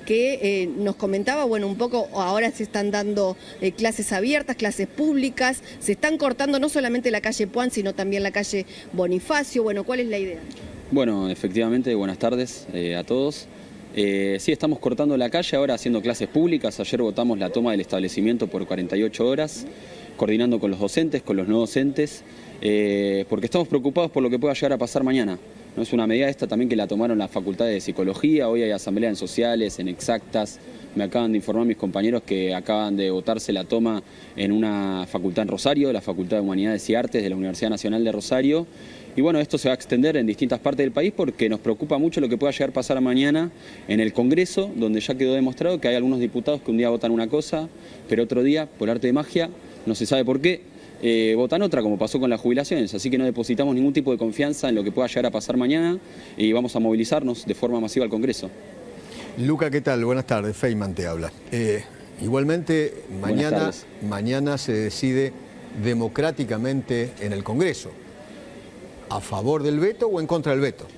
que nos comentaba, bueno, un poco ahora se están dando clases abiertas, clases públicas, se están cortando no solamente la calle Puan, sino también la calle Bonifacio. Bueno, ¿cuál es la idea? Bueno, efectivamente, buenas tardes a todos. Sí, estamos cortando la calle ahora haciendo clases públicas. Ayer votamos la toma del establecimiento por 48 horas, coordinando con los docentes, con los no docentes, porque estamos preocupados por lo que pueda llegar a pasar mañana. No es una medida esta también que la tomaron las facultades de psicología, hoy hay asamblea en sociales, en exactas. Me acaban de informar mis compañeros que acaban de votarse la toma en una facultad en Rosario, la Facultad de Humanidades y Artes de la Universidad Nacional de Rosario. Y bueno, esto se va a extender en distintas partes del país porque nos preocupa mucho lo que pueda llegar a pasar mañana en el Congreso, donde ya quedó demostrado que hay algunos diputados que un día votan una cosa, pero otro día, por arte de magia, no se sabe por qué, votan otra, como pasó con las jubilaciones. Así que no depositamos ningún tipo de confianza en lo que pueda llegar a pasar mañana y vamos a movilizarnos de forma masiva al Congreso. Luca, ¿qué tal? Buenas tardes, Feynman te habla. Igualmente, mañana se decide democráticamente en el Congreso. ¿A favor del veto o en contra del veto?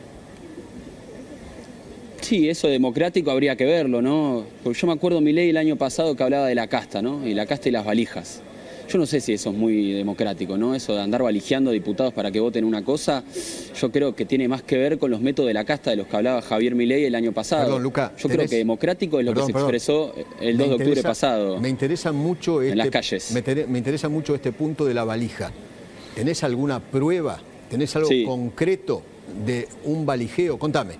Sí, eso democrático habría que verlo, ¿no? Porque yo me acuerdo Milei el año pasado que hablaba de la casta, ¿no? Y la casta y las valijas. Yo no sé si eso es muy democrático, ¿no? Eso de andar valijeando diputados para que voten una cosa, yo creo que tiene más que ver con los métodos de la casta de los que hablaba Javier Milei el año pasado. Perdón, Luca, yo creo que democrático es lo que se expresó el 2 de octubre pasado. Me interesa mucho en las calles. Me interesa mucho este punto de la valija. ¿Tenés alguna prueba? ¿Tenés algo concreto de un valijeo? Contame.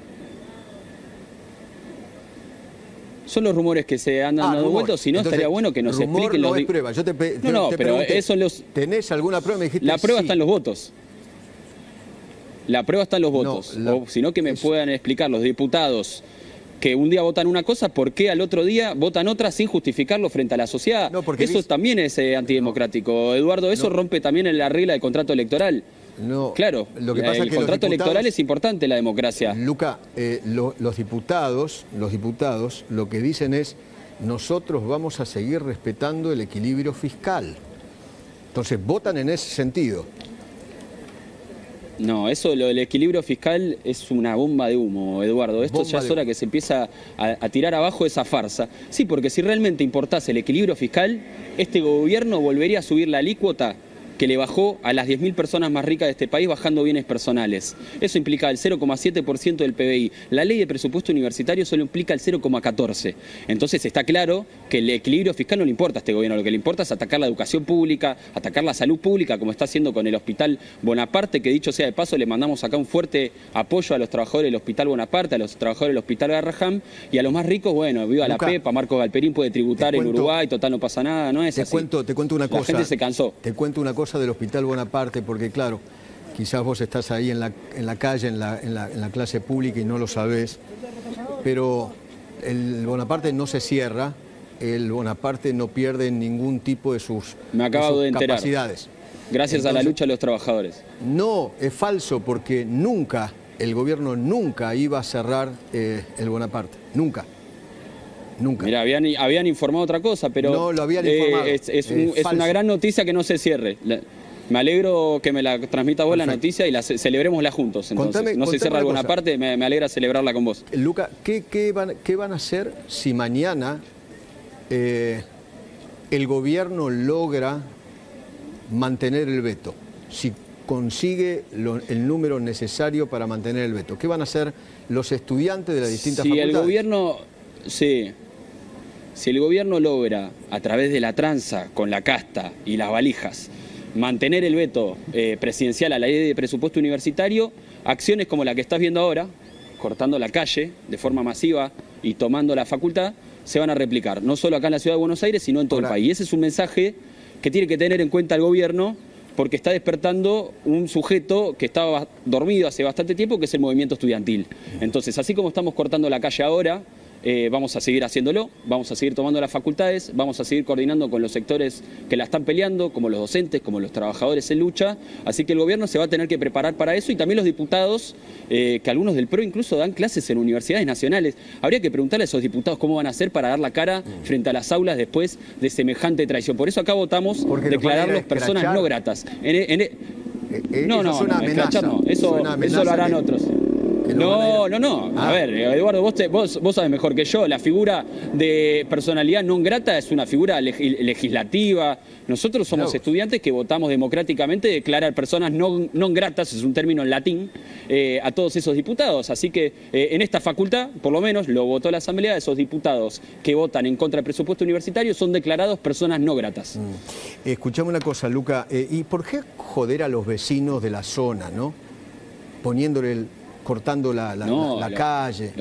Son los rumores que se han dado vueltos, si no estaría bueno que nos expliquen los... No es prueba. Yo te pero pregunté, eso los... ¿tenés alguna prueba? Me dijiste la prueba sí. está en los votos. La prueba está en los votos. O sino que me puedan explicar los diputados que un día votan una cosa, ¿por qué al otro día votan otra sin justificarlo frente a la sociedad? No, porque eso también es antidemocrático. Eduardo, eso rompe también la regla del contrato electoral. No, claro, lo que pasa el es que contrato electoral es importante en la democracia. Luca, los diputados lo que dicen es, nosotros vamos a seguir respetando el equilibrio fiscal. Entonces, votan en ese sentido. No, eso, lo del equilibrio fiscal es una bomba de humo, Eduardo. Esto ya es hora que se empieza a tirar abajo esa farsa. Sí, porque si realmente importase el equilibrio fiscal, este gobierno volvería a subir la alícuota que le bajó a las 10.000 personas más ricas de este país bajando bienes personales. Eso implica el 0,7% del PBI. La ley de presupuesto universitario solo implica el 0,14%. Entonces está claro que el equilibrio fiscal no le importa a este gobierno. Lo que le importa es atacar la educación pública, atacar la salud pública, como está haciendo con el Hospital Bonaparte, que dicho sea de paso, le mandamos acá un fuerte apoyo a los trabajadores del Hospital Bonaparte, a los trabajadores del Hospital Garrahan, y a los más ricos, bueno, viva Luca, la PEPA, Marco Galperín puede tributar en Uruguay, total no pasa nada, no es así. Te cuento una cosa. La gente se cansó. Te cuento una cosa del Hospital Bonaparte, porque claro, quizás vos estás ahí en la calle, en la clase pública y no lo sabés, pero el Bonaparte no se cierra, el Bonaparte no pierde ningún tipo de sus capacidades. Gracias a la lucha de los trabajadores. No, es falso, porque nunca, el gobierno nunca iba a cerrar el Bonaparte, nunca. Nunca. Mira, habían informado otra cosa, pero no lo habían informado. Es una gran noticia que no se cierre. Me alegro que me la transmita vos. Perfecto. La noticia y celebrémosla juntos. Entonces, no se cierra alguna parte, me alegra celebrarla con vos. Luca, ¿qué van a hacer si mañana el gobierno logra mantener el veto? Si consigue el número necesario para mantener el veto. ¿Qué van a hacer los estudiantes de las distintas facultades? Si el gobierno logra, a través de la tranza con la casta y las valijas, mantener el veto presidencial a la ley de presupuesto universitario, acciones como la que estás viendo ahora, cortando la calle de forma masiva y tomando la facultad, se van a replicar, no solo acá en la ciudad de Buenos Aires, sino en todo el país. Y ese es un mensaje que tiene que tener en cuenta el gobierno, porque está despertando un sujeto que estaba dormido hace bastante tiempo, que es el movimiento estudiantil. Entonces, así como estamos cortando la calle ahora, vamos a seguir haciéndolo, vamos a seguir tomando las facultades, vamos a seguir coordinando con los sectores que la están peleando, como los docentes, como los trabajadores en lucha. Así que el gobierno se va a tener que preparar para eso, y también los diputados, que algunos del PRO incluso dan clases en universidades nacionales. Habría que preguntarle a esos diputados cómo van a hacer para dar la cara frente a las aulas después de semejante traición. Por eso acá votamos declararlos personas no gratas. Eso es una amenaza. Eso lo harán otros. Que No, van a ir- no. Ah. A ver, Eduardo, vos sabés mejor que yo. La figura de personalidad non grata es una figura legislativa. Nosotros somos Mirá vos. estudiantes que votamos democráticamente declarar personas non gratas, es un término en latín, a todos esos diputados. Así que en esta facultad, por lo menos, lo votó la Asamblea, esos diputados que votan en contra del presupuesto universitario son declarados personas no gratas. Escuchame una cosa, Luca, ¿y por qué joder a los vecinos de la zona, no? Cortando la calle.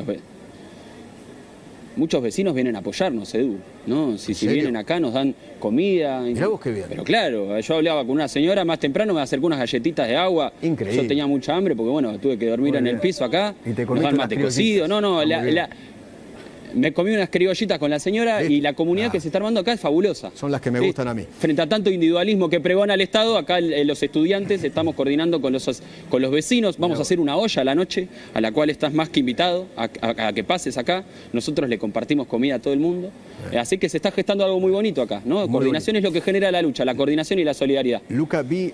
Muchos vecinos vienen a apoyarnos, Edu, ¿no? Si serio? vienen acá nos dan comida. Mirá vos qué bien. Pero claro, yo hablaba con una señora más temprano, me acercó unas galletitas de agua. Increíble. Yo tenía mucha hambre porque, bueno, tuve que dormir Muy en bien. el piso acá. Y te Nos comiste dan unas mate criollitas. cocido. No, Ah, muy bien. me comí unas criollitas con la señora y la comunidad que se está armando acá es fabulosa. Son las que me gustan a mí. Frente a tanto individualismo que pregona el Estado, acá los estudiantes estamos coordinando con los vecinos. Vamos a hacer una olla a la noche, a la cual estás más que invitado a que pases acá. Nosotros le compartimos comida a todo el mundo. Así que se está gestando algo muy bonito acá, ¿no? Muy Coordinación es lo que genera la lucha, la coordinación y la solidaridad. Luca, vi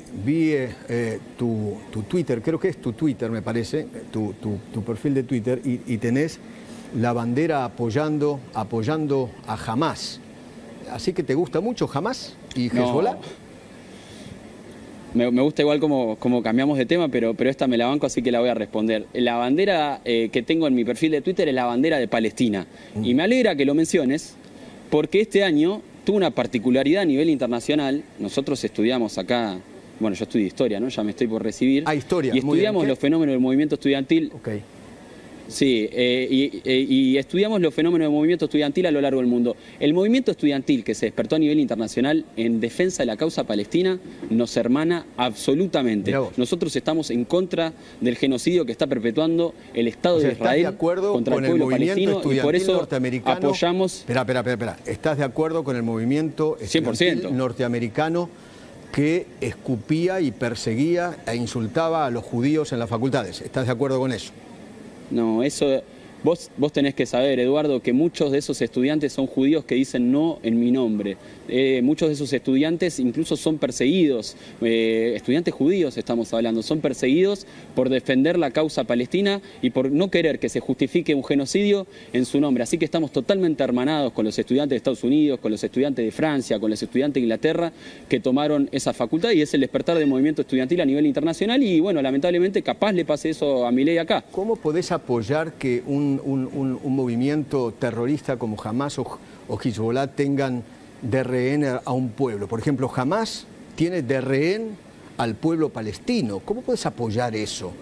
tu Twitter, creo que es tu Twitter, me parece, tu perfil de Twitter, y tenés la bandera apoyando a Hamas. Así que te gusta mucho Hamas y Hezbollah. Me gusta igual como cambiamos de tema, pero esta me la banco, así que la voy a responder. La bandera que tengo en mi perfil de Twitter es la bandera de Palestina. Y me alegra que lo menciones, porque este año tuvo una particularidad a nivel internacional. Nosotros estudiamos acá, bueno, yo estudio historia, ¿no? Ya me estoy por recibir. Ah, historia. Y Muy bien. estudiamos ¿Qué? los fenómenos del movimiento estudiantil. Ok. Sí, y estudiamos los fenómenos del movimiento estudiantil a lo largo del mundo. El movimiento estudiantil que se despertó a nivel internacional en defensa de la causa palestina nos hermana absolutamente. Mirá vos. Nosotros estamos en contra del genocidio que está perpetuando el Estado O sea, de ¿estás Israel de acuerdo contra con el el pueblo movimiento palestino y estudiantil por eso norteamericano? apoyamos... Espera. ¿Estás de acuerdo con el movimiento estudiantil 100%. norteamericano que escupía y perseguía e insultaba a los judíos en las facultades? ¿Estás de acuerdo con eso? No, eso... Vos tenés que saber, Eduardo, que muchos de esos estudiantes son judíos que dicen no en mi nombre. Muchos de esos estudiantes incluso son perseguidos, estudiantes judíos estamos hablando, son perseguidos por defender la causa palestina y por no querer que se justifique un genocidio en su nombre. Así que estamos totalmente hermanados con los estudiantes de Estados Unidos, con los estudiantes de Francia, con los estudiantes de Inglaterra, que tomaron esa facultad y es el despertar del movimiento estudiantil a nivel internacional y bueno, lamentablemente capaz le pase eso a Milei acá. ¿Cómo podés apoyar que un movimiento terrorista como Hamas o Hezbollah tengan de rehén a un pueblo? Por ejemplo, Hamas tiene de rehén al pueblo palestino. ¿Cómo puedes apoyar eso?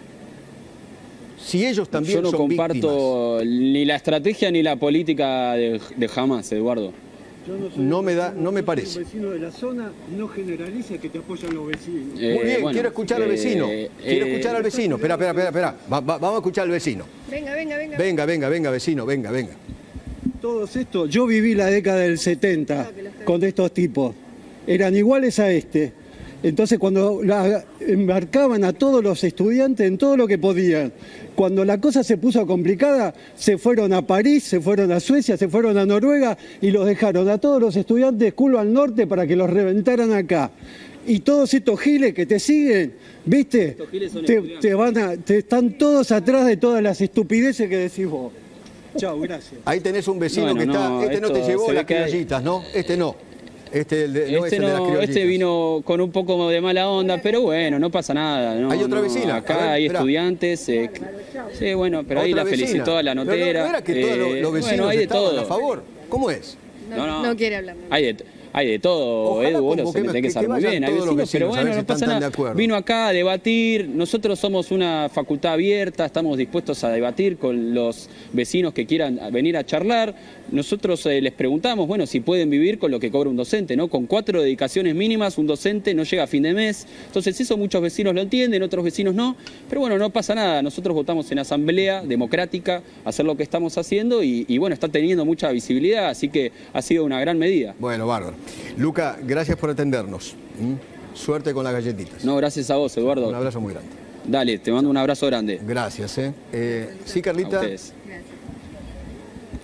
Si ellos también Yo no son comparto ni la estrategia ni la política de Hamas, Eduardo. No me parece. Un vecino de la zona, no generalice que te apoyan los vecinos. Muy bien, bueno, quiero escuchar al vecino. Quiero escuchar al vecino. Espera. Vamos a escuchar al vecino. Venga, vecino, venga. Todos estos, yo viví la década del 70 con estos tipos. Eran iguales a este. Entonces cuando embarcaban a todos los estudiantes en todo lo que podían, cuando la cosa se puso complicada, se fueron a París, se fueron a Suecia, se fueron a Noruega y los dejaron a todos los estudiantes culo al norte para que los reventaran acá. Y todos estos giles que te siguen, ¿viste? Estos giles son están todos atrás de todas las estupideces que decís vos. Chao, gracias. Ahí tenés un vecino Bueno, que está. no, Este no te esto llevó se las ve que hay- criollitas, ¿no? Este no. Este no es el de las criollitas. Este vino con un poco de mala onda, pero bueno, no pasa nada. No, Hay otra no, vecina. Acá A ver, hay esperá. estudiantes. Sí, bueno, pero ahí Otra la vecina. felicitó a la Pero notera. no era que todos los vecinos bueno, hay de estaban todo. a favor. ¿Cómo es? No quiere hablar. Hay de todo, Ojalá Edu, vos lo convoquemos tenés que que saber muy vayan bien. Hay todos los vecinos, pero vecinos, a ver bueno, si no pasa están tan nada. de acuerdo. Vino acá a debatir. Nosotros somos una facultad abierta, estamos dispuestos a debatir con los vecinos que quieran venir a charlar. Nosotros les preguntamos, bueno, si pueden vivir con lo que cobra un docente, ¿no? Con 4 dedicaciones mínimas, un docente no llega a fin de mes. Entonces eso muchos vecinos lo entienden, otros vecinos no. Pero bueno, no pasa nada. Nosotros votamos en asamblea democrática, hacer lo que estamos haciendo y bueno, está teniendo mucha visibilidad, así que ha sido una gran medida. Bueno, bárbaro. Luca, gracias por atendernos. Suerte con las galletitas. No, gracias a vos, Eduardo. Un abrazo muy grande. Dale, te mando un abrazo grande. Gracias. Sí, A Carlita. ustedes.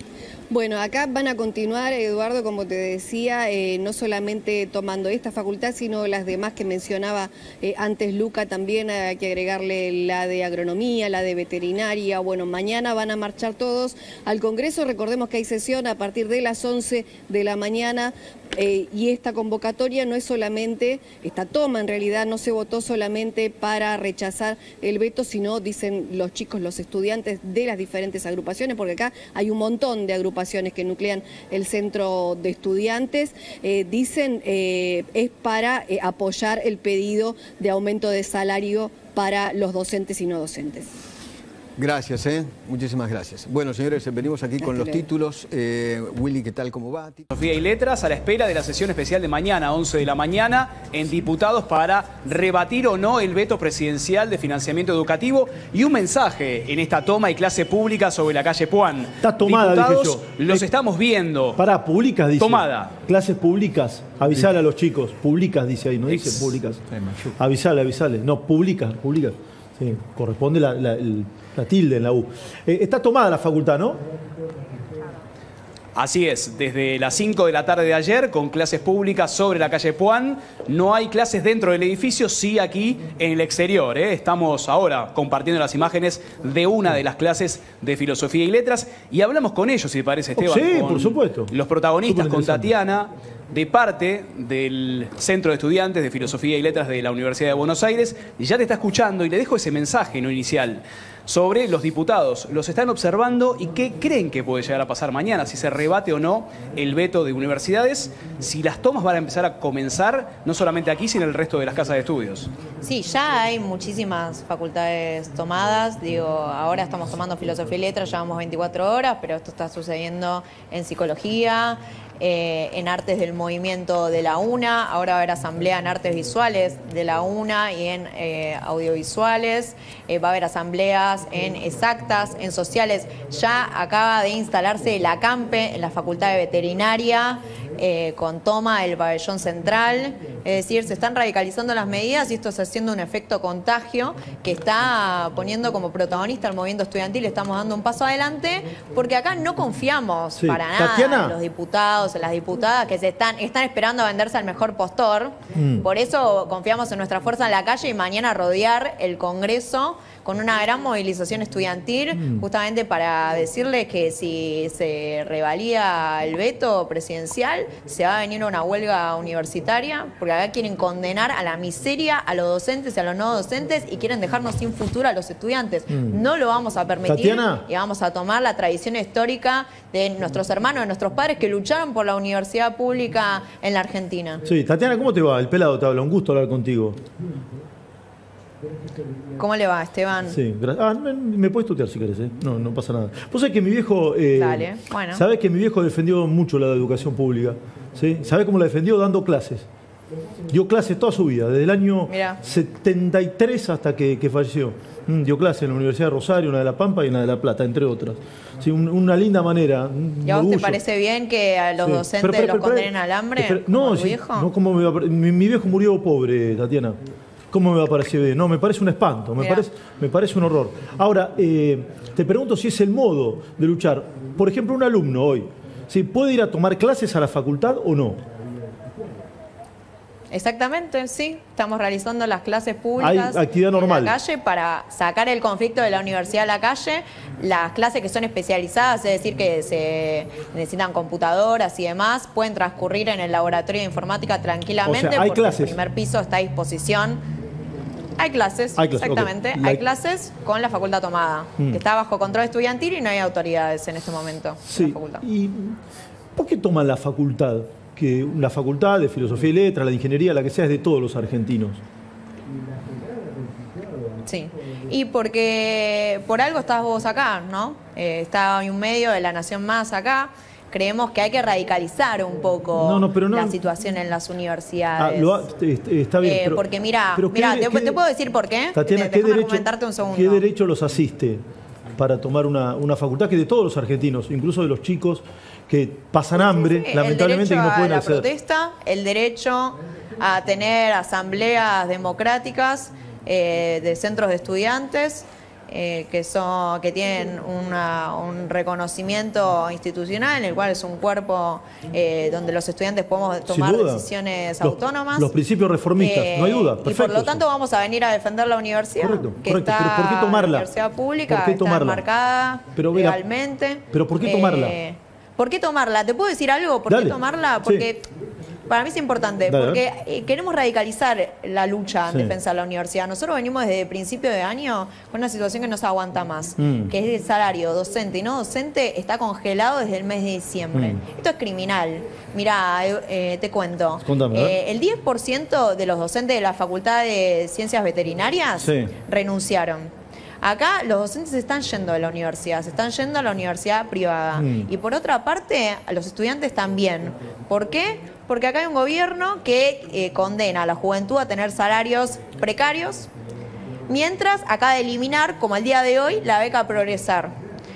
Bueno, acá van a continuar, Eduardo, como te decía, no solamente tomando esta facultad, sino las demás que mencionaba antes Luca, también hay que agregarle la de agronomía, la de veterinaria. Bueno, mañana van a marchar todos al Congreso. Recordemos que hay sesión a partir de las 11 de la mañana y esta convocatoria no es solamente, esta toma en realidad no se votó solamente para rechazar el veto, sino, dicen los chicos, los estudiantes de las diferentes agrupaciones, porque acá hay un montón de agrupaciones que nuclean el centro de estudiantes, dicen es para apoyar el pedido de aumento de salario para los docentes y no docentes. Gracias, muchísimas gracias. Bueno, señores, venimos aquí con los títulos. Willy, ¿qué tal? ¿Cómo va? Filosofía y Letras a la espera de la sesión especial de mañana, 11 de la mañana, en diputados para rebatir o no el veto presidencial de financiamiento educativo y un mensaje en esta toma y clase pública sobre la calle Puan. Está tomada, diputados, dije yo. Los estamos viendo. Pará, públicas, dice. Tomada. Clases públicas. Avisale a los chicos. Públicas, dice ahí, no dice públicas. Avisale. No, públicas. Sí, corresponde la tilde en la U. Está tomada la facultad, ¿no? Así es, desde las 5 de la tarde de ayer, con clases públicas sobre la calle Puan. No hay clases dentro del edificio, sí aquí en el exterior. Estamos ahora compartiendo las imágenes de una de las clases de Filosofía y Letras y hablamos con ellos, si te parece, Esteban. Sí, por supuesto. Los protagonistas, con Tatiana, de parte del Centro de Estudiantes de Filosofía y Letras de la Universidad de Buenos Aires. Y ya te está escuchando y le dejo ese mensaje no inicial sobre los diputados. Los están observando y qué creen que puede llegar a pasar mañana, si se rebate o no el veto de universidades, si las tomas van a empezar a comenzar, no solamente aquí, sino en el resto de las casas de estudios. Sí, ya hay muchísimas facultades tomadas. Digo, ahora estamos tomando Filosofía y Letras, llevamos 24 horas, pero esto está sucediendo en Psicología, en Artes del Movimiento de la UNA, ahora va a haber asamblea en Artes Visuales de la UNA y en Audiovisuales, va a haber asambleas en Exactas, en Sociales. Ya acaba de instalarse la CAMPE en la Facultad de Veterinaria, con toma del pabellón central. Es decir, se están radicalizando las medidas y esto está haciendo un efecto contagio que está poniendo como protagonista el movimiento estudiantil. Estamos dando un paso adelante porque acá no confiamos para nada, Tatiana, en los diputados, en las diputadas que están esperando a venderse al mejor postor. Por eso confiamos en nuestra fuerza en la calle y mañana rodear el Congreso con una gran movilización estudiantil, justamente para decirles que si se revalida el veto presidencial, se va a venir una huelga universitaria, porque acá quieren condenar a la miseria a los docentes y a los no docentes y quieren dejarnos sin futuro a los estudiantes. No lo vamos a permitir, Tatiana, y vamos a tomar la tradición histórica de nuestros hermanos, de nuestros padres que lucharon por la universidad pública en la Argentina. Sí, Tatiana, ¿cómo te va? El pelado te habla, un gusto hablar contigo. ¿Cómo le va, Esteban? Sí, gracias. Me puedes tutear si querés, no pasa nada. Vos sabés que mi viejo... Dale, bueno. Sabés que mi viejo defendió mucho la educación pública, ¿sí? ¿Sabés cómo la defendió? Dando clases. Dio clases toda su vida, desde el año 73 hasta que falleció. Dio clases en la Universidad de Rosario, una de La Pampa y una de La Plata, entre otras. Sí, una linda manera. ¿Y a vos te parece bien que a los docentes los condenen al hambre? No, ¿cómo mi viejo murió pobre, Tatiana. ¿Cómo me va a parecer bien? No, me parece un espanto, me parece un horror. Ahora, te pregunto si es el modo de luchar. Por ejemplo, un alumno hoy, ¿sí? ¿Puede ir a tomar clases a la facultad o no? Exactamente, sí. Estamos realizando las clases públicas hay actividad normal en la calle para sacar el conflicto de la universidad a la calle. Las clases que son especializadas, es decir, que se necesitan computadoras y demás, pueden transcurrir en el laboratorio de informática tranquilamente, hay porque clases. El primer piso está a disposición. Hay clases, exactamente. Okay. Hay clases con la facultad tomada, que está bajo control estudiantil y no hay autoridades en este momento en la facultad. ¿Y por qué toman la facultad? Que la facultad de Filosofía y Letras, la de Ingeniería, la que sea, es de todos los argentinos. Sí, y porque por algo estás vos acá, ¿no? Está un medio de La Nación Más acá. Creemos que hay que radicalizar un poco la situación en las universidades. Está bien, porque mira, te puedo decir por qué. Tatiana, comentarte un segundo. ¿Qué derecho los asiste para tomar una facultad que es de todos los argentinos, incluso de los chicos que pasan hambre, lamentablemente, y no pueden acceder? El derecho a la protesta, el derecho a tener asambleas democráticas de centros de estudiantes, que tienen un reconocimiento institucional, en el cual es un cuerpo donde los estudiantes podemos tomar decisiones autónomas. Los principios reformistas, no hay duda. Perfecto, y por lo tanto vamos a venir a defender la universidad. Correcto. Está, pero ¿por qué tomarla? La universidad pública está enmarcada legalmente. Pero ¿por qué tomarla? ¿Por qué tomarla? ¿Te puedo decir algo? ¿Por qué tomarla? Porque para mí es importante, porque queremos radicalizar la lucha en defensa de la universidad. Nosotros venimos desde el principio de año con una situación que no se aguanta más, que es el salario docente y no docente está congelado desde el mes de diciembre. Esto es criminal. Mirá, te cuento. El 10% de los docentes de la Facultad de Ciencias Veterinarias renunciaron. Acá los docentes se están yendo de la universidad, se están yendo a la universidad privada. Y por otra parte, a los estudiantes también. ¿Por qué? Porque acá hay un gobierno que condena a la juventud a tener salarios precarios, mientras acaba de eliminar, como el día de hoy, la beca Progresar.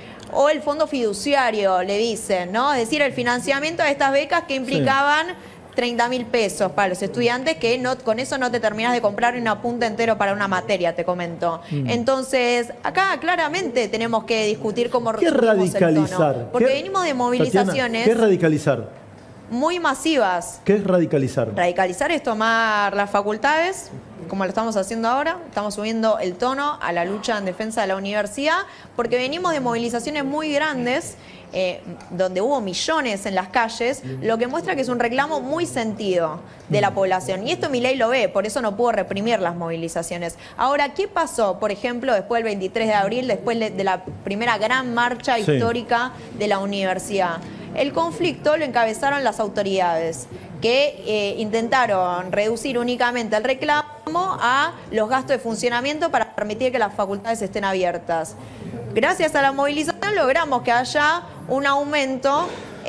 O el fondo fiduciario, le dicen, ¿no? Es decir, el financiamiento de estas becas que implicaban 30.000 pesos para los estudiantes, que no, con eso no te terminas de comprar un apunte entero para una materia, te comento. Entonces, acá claramente tenemos que discutir cómo resumimos el tono. Porque venimos de movilizaciones... Tatiana, ¿qué es radicalizar? Muy masivas. ¿Qué es radicalizar? Radicalizar es tomar las facultades, como lo estamos haciendo ahora, estamos subiendo el tono a la lucha en defensa de la universidad, porque venimos de movilizaciones muy grandes, donde hubo millones en las calles, lo que muestra que es un reclamo muy sentido de la población. Y esto Milei lo ve, por eso no pudo reprimir las movilizaciones. Ahora, ¿qué pasó, por ejemplo, después del 23 de abril, después de la primera gran marcha histórica de la universidad? El conflicto lo encabezaron las autoridades, que intentaron reducir únicamente el reclamo a los gastos de funcionamiento para permitir que las facultades estén abiertas. Gracias a la movilización logramos que haya un aumento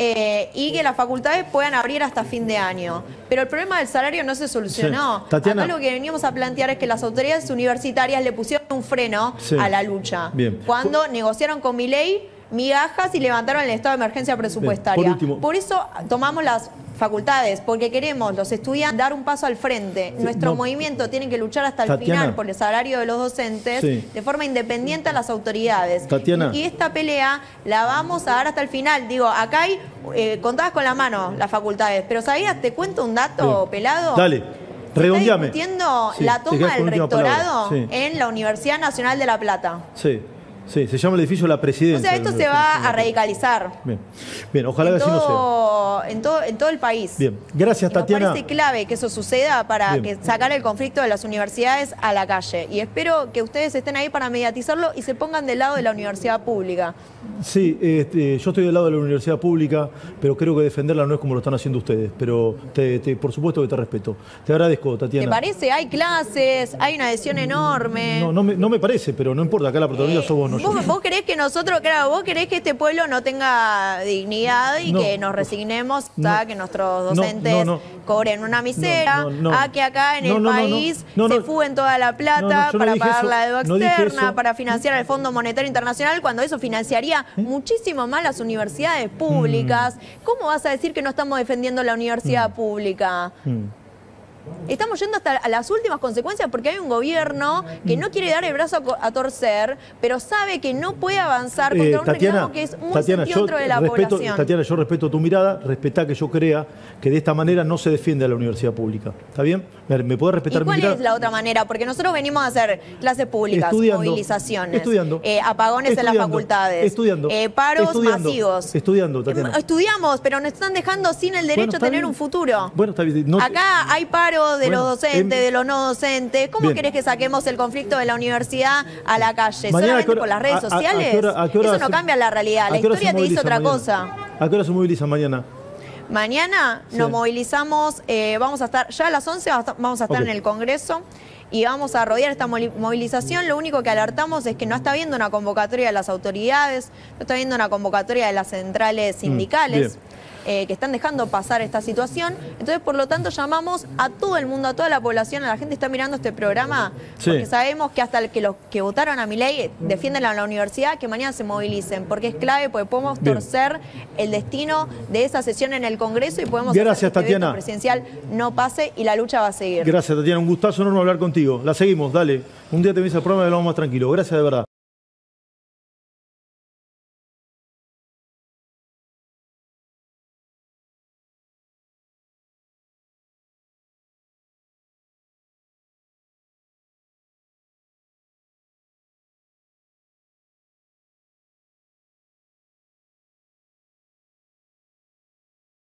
y que las facultades puedan abrir hasta fin de año. Pero el problema del salario no se solucionó. Tatiana, acá lo que veníamos a plantear es que las autoridades universitarias le pusieron un freno a la lucha. Cuando negociaron con Milei migajas y levantaron el estado de emergencia presupuestaria. Por eso tomamos las facultades, porque queremos los estudiantes dar un paso al frente. Nuestro movimiento tiene que luchar hasta el final por el salario de los docentes de forma independiente a las autoridades. Y esta pelea la vamos a dar hasta el final. Digo, acá hay contadas con la mano las facultades, pero ¿sabías? Te cuento un dato pelado. Dale. Redondeame. Se está discutiendo la toma del rectorado en la Universidad Nacional de La Plata. Sí, se llama el edificio de la Presidencia. O sea, esto se va a radicalizar. Bien, ojalá que así no sea. En todo el país. Bien, gracias, Tatiana. Me parece clave que eso suceda para sacar el conflicto de las universidades a la calle. Y espero que ustedes estén ahí para mediatizarlo y se pongan del lado de la universidad pública. Sí, yo estoy del lado de la universidad pública, pero creo que defenderla no es como lo están haciendo ustedes. Pero por supuesto que te respeto. Te agradezco, Tatiana. ¿Te parece? Hay clases, hay una adhesión enorme. No me parece, pero no importa. Acá la protagonista sos vos, no yo. ¿Vos querés que nosotros, vos querés que este pueblo no tenga dignidad y que nos resignemos a que nuestros docentes cobren una miseria, a que acá en el país se fuguen toda la plata para pagar la deuda externa, para financiar el Fondo Monetario Internacional, cuando eso financiaría muchísimo más las universidades públicas? ¿Cómo vas a decir que no estamos defendiendo la universidad pública? Estamos yendo hasta las últimas consecuencias porque hay un gobierno que no quiere dar el brazo a torcer, pero sabe que no puede avanzar contra un reclamo que es muy sentido dentro de la población. Tatiana, yo respeto tu mirada, respetá que yo crea que de esta manera no se defiende a la universidad pública. ¿Está bien? ¿Me podés respetar mi mirada? ¿Y cuál es la otra manera? Porque nosotros venimos a hacer clases públicas, movilizaciones, apagones en las facultades, paros masivos. Tatiana. Estudiamos, pero nos están dejando sin el derecho a tener un futuro. Bueno, está bien. Acá hay paro de los docentes, de los no docentes. ¿Cómo querés que saquemos el conflicto de la universidad a la calle? ¿Solamente por las redes sociales? Eso no cambia la realidad. La historia te dice otra cosa. ¿A qué hora se movilizan mañana? Mañana nos movilizamos, vamos a estar, ya a las 11 vamos a estar en el Congreso y vamos a rodear esta movilización. Lo único que alertamos es que no está habiendo una convocatoria de las autoridades, no está habiendo una convocatoria de las centrales sindicales. Que están dejando pasar esta situación. Entonces, por lo tanto, llamamos a todo el mundo, a toda la población, a la gente que está mirando este programa, porque sabemos que hasta los que votaron a Milei defienden a la universidad, que mañana se movilicen, porque es clave, porque podemos torcer el destino de esa sesión en el Congreso y podemos hacer que este veto presidencial no pase y la lucha va a seguir. Gracias, Tatiana. Un gustazo enorme hablar contigo. La seguimos, dale. Un día te vienes al programa y hablamos más tranquilo. Gracias de verdad.